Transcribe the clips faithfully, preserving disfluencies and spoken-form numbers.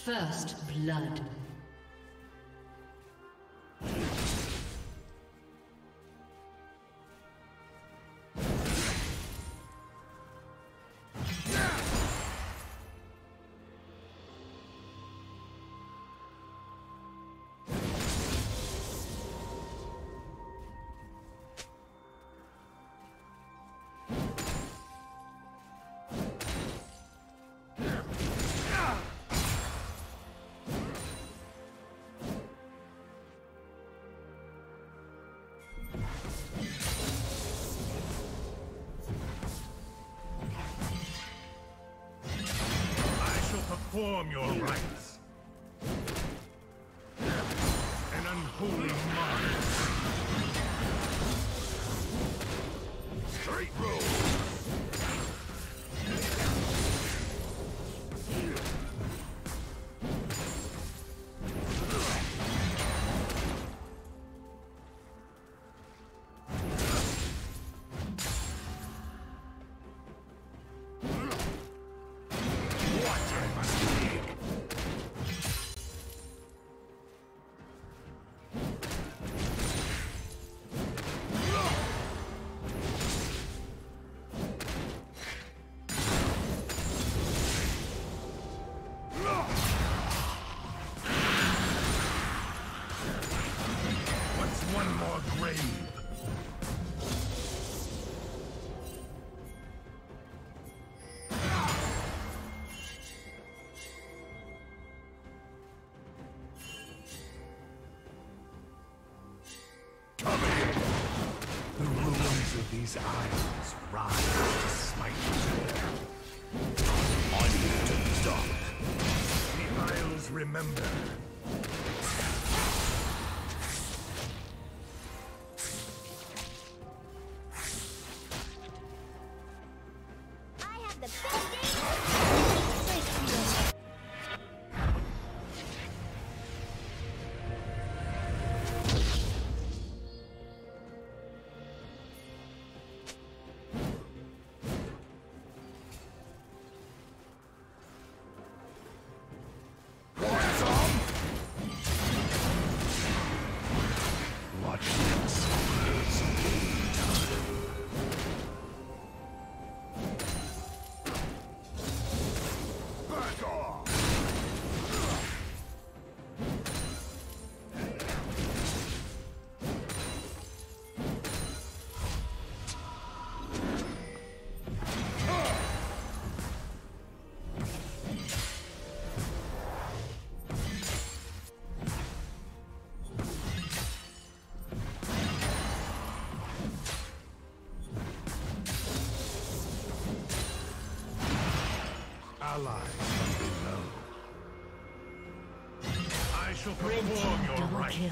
First blood. Perform your rites. An unholy mind. Straight road. These isles rise to smite you. On you to stop. The isles remember. I have the best day. Allies below. I shall perform your rites. Kill.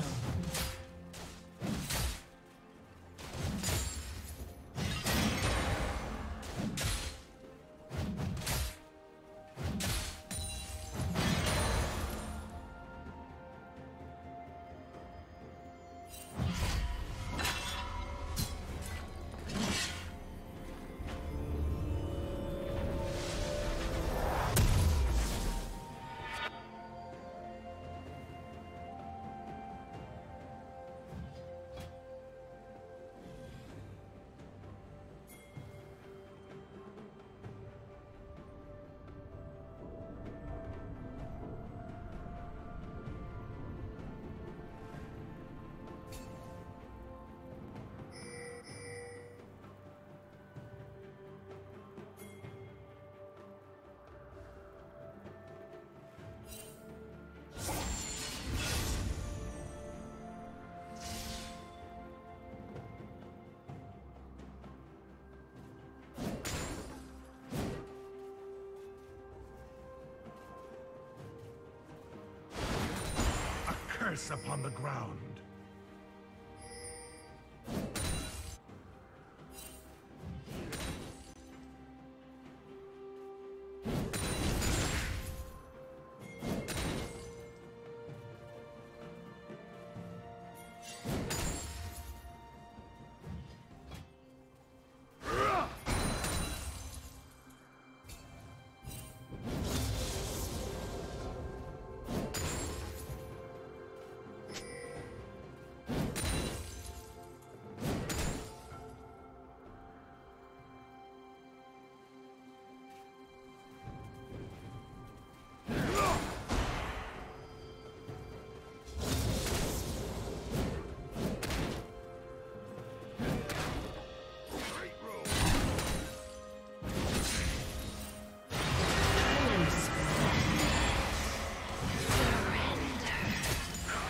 Curse upon the ground.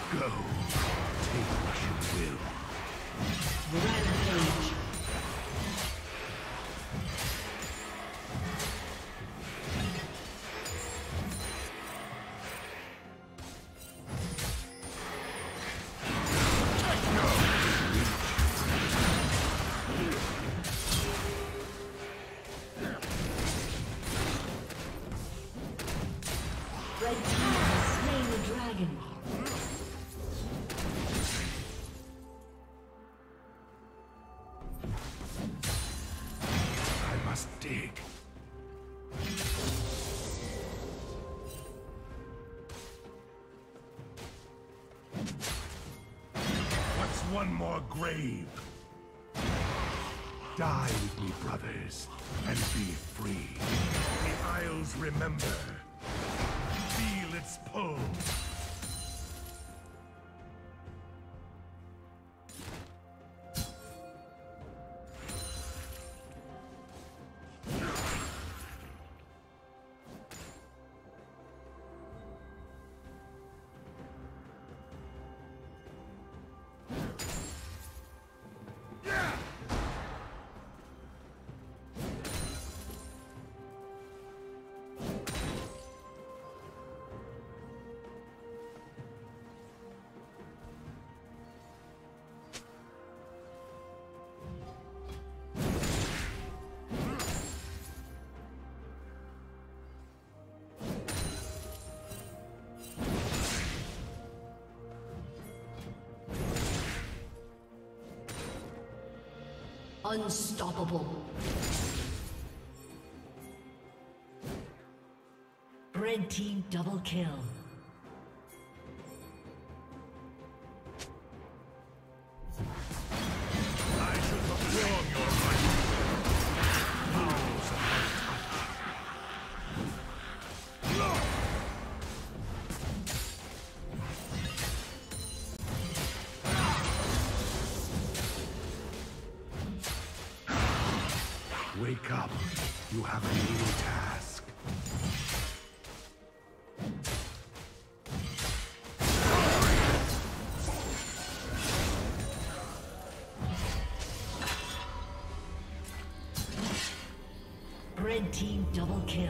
Go. Take what you will. Rampage. Red team has slain the dragon. I must dig. What's one more grave? Die with me, brothers, and be free. The Isles remember. Feel its pull. Unstoppable. Red team double kill. I should perform your right. Powers of my touch. Wake up. You have a new task. Red team double kill.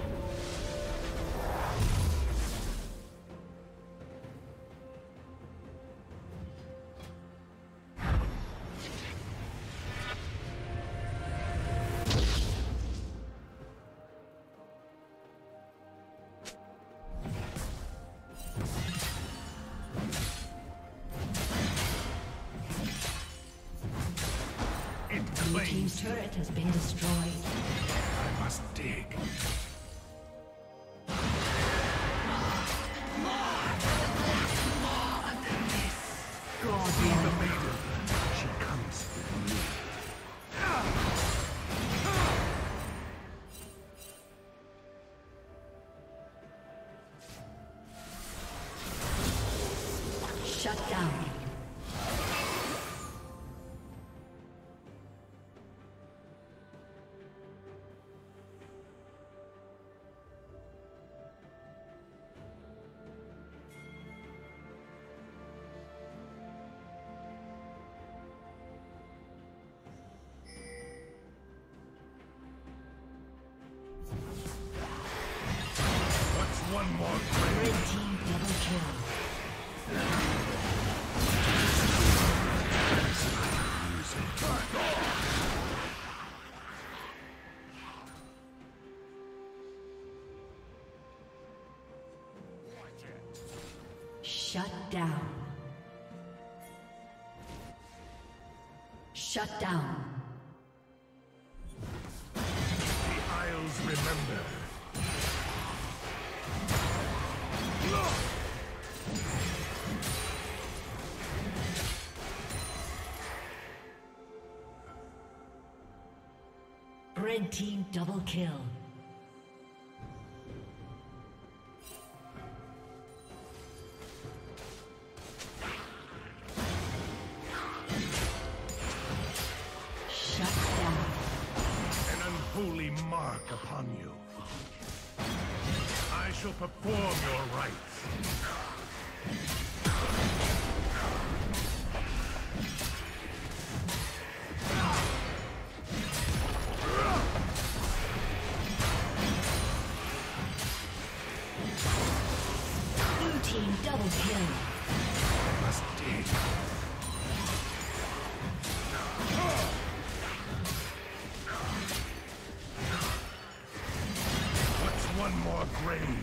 Blue team's turret has been destroyed. I must dig. God, See the maiden. She comes with me. shut down. One more grave. Red team double kill. Shut down. Shut down. The Isles remember. Red team double kill. Shut down. An unholy mark upon you. I shall perform your rites. team double kill. I must dig. What's one more grave?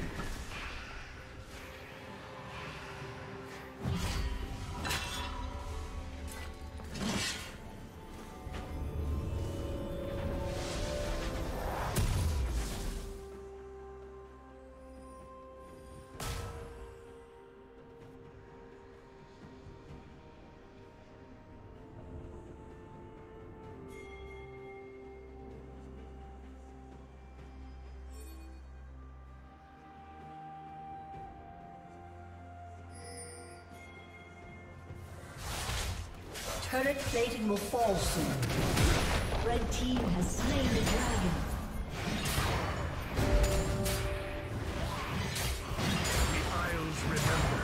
Turret plating will fall soon. Red team has slain the dragon. The Isles remember.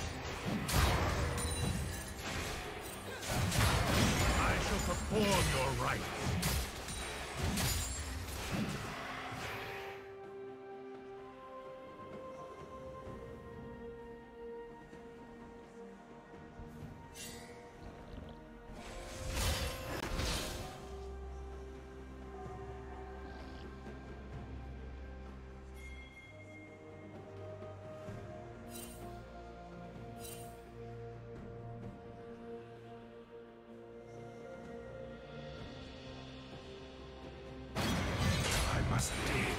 I shall perform your rites. Must dig.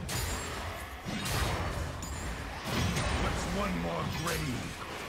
What's one more grave?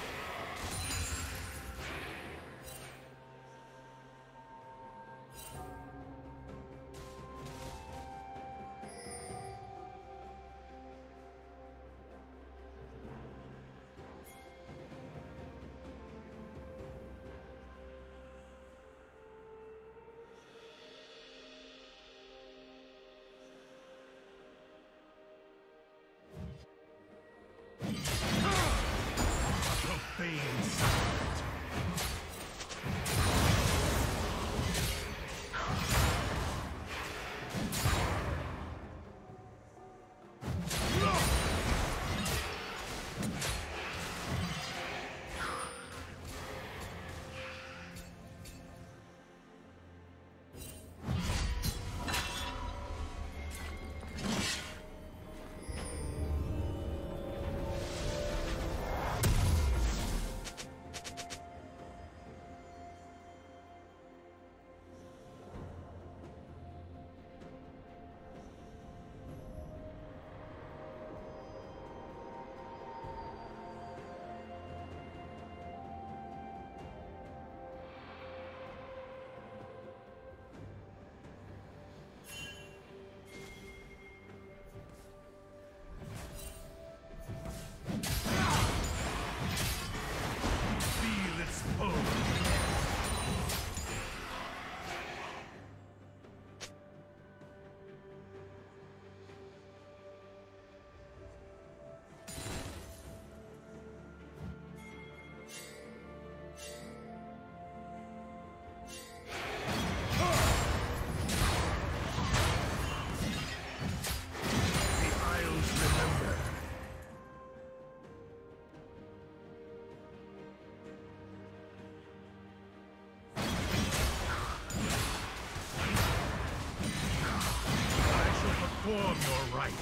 Perform your right.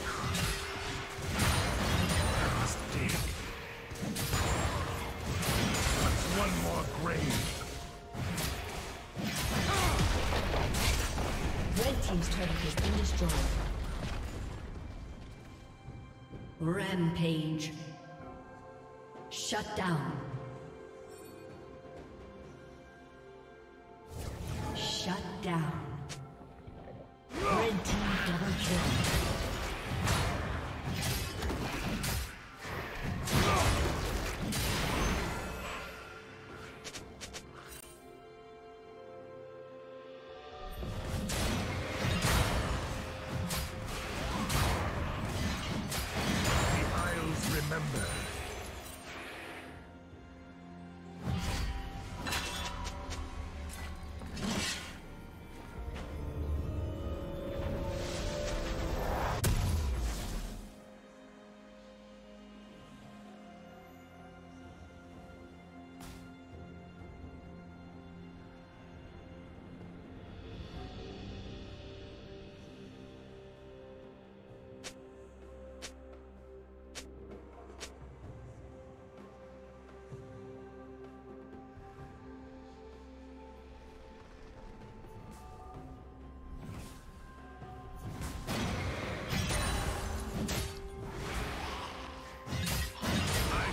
I must dig. What's one more grave? Red team's turret has been destroyed. Rampage. Shut down. Shut down. Red team double kill.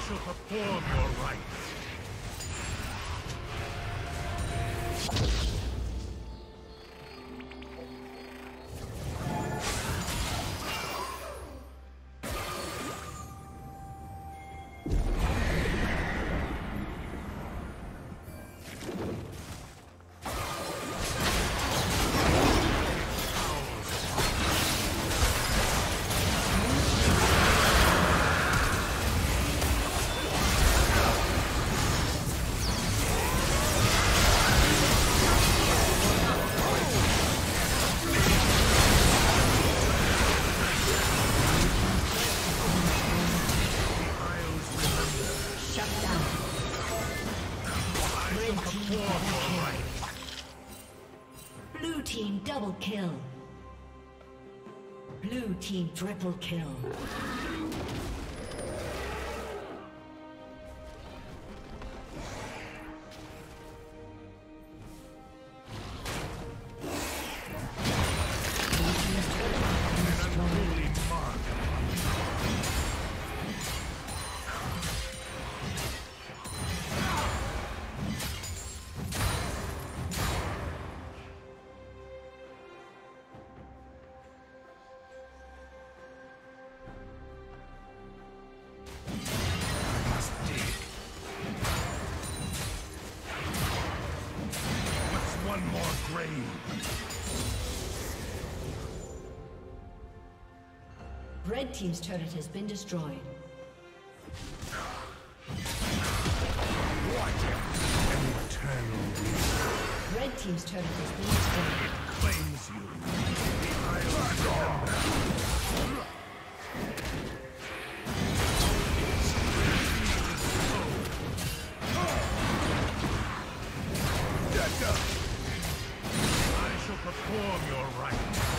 shall perform your rites. Blue team double kill. Blue team triple kill. Red team's turret has been destroyed. What an eternal reason. Red team's turret has been destroyed. Claims you. The Isles remember. I shall perform your rites.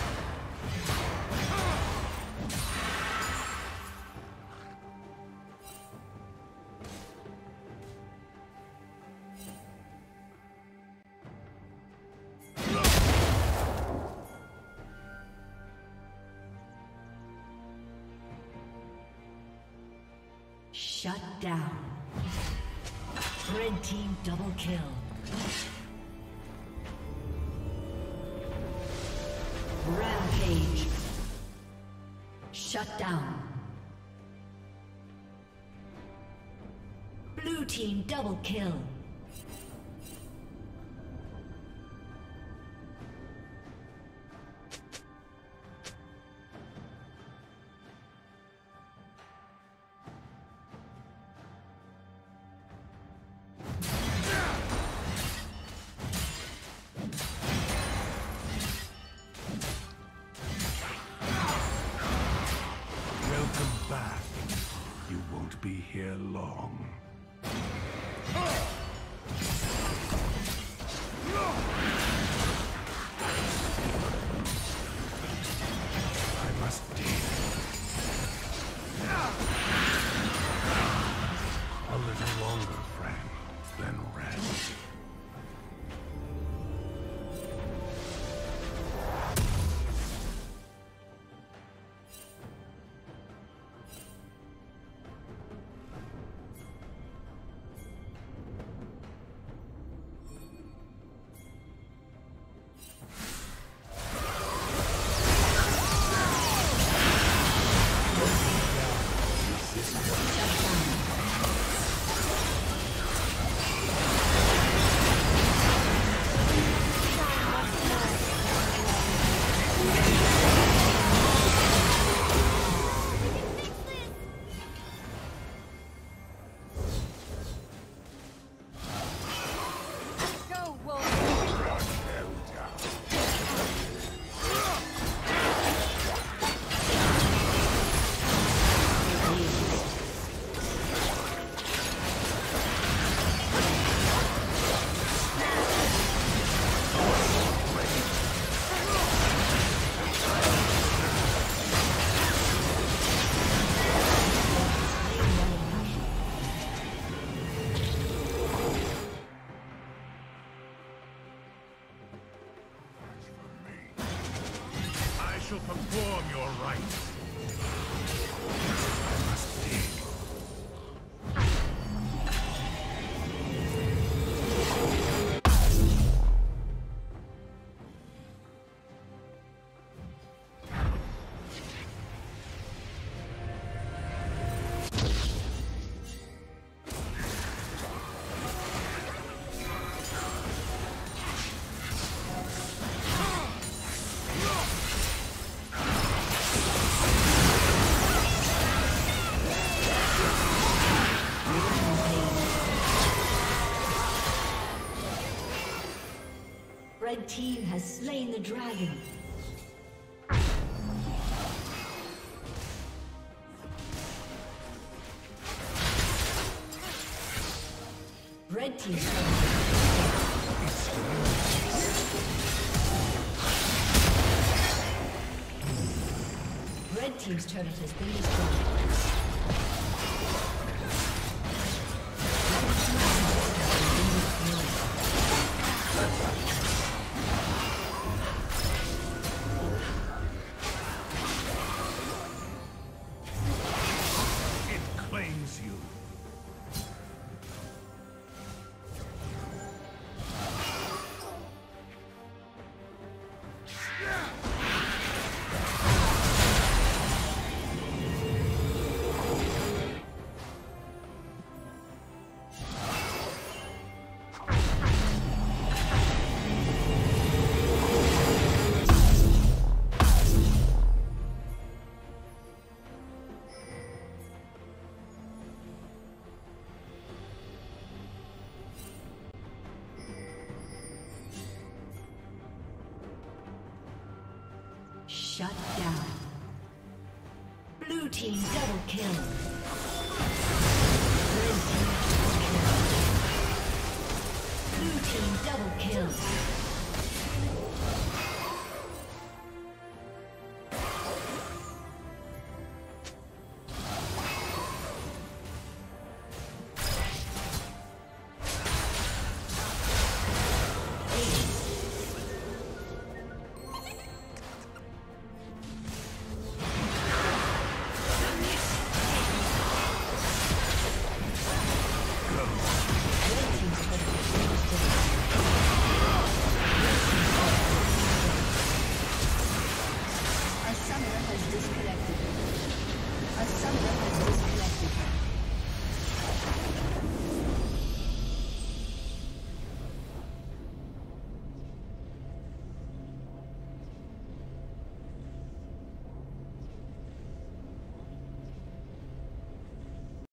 Shut down. Red team double kill. Rampage. Shut down. Blue team double kill. Be here long. I must deal. A little longer, friend, then rest. Red team has slain the dragon. Red team's Red team's turret has been destroyed. Shut down. Blue team double kill.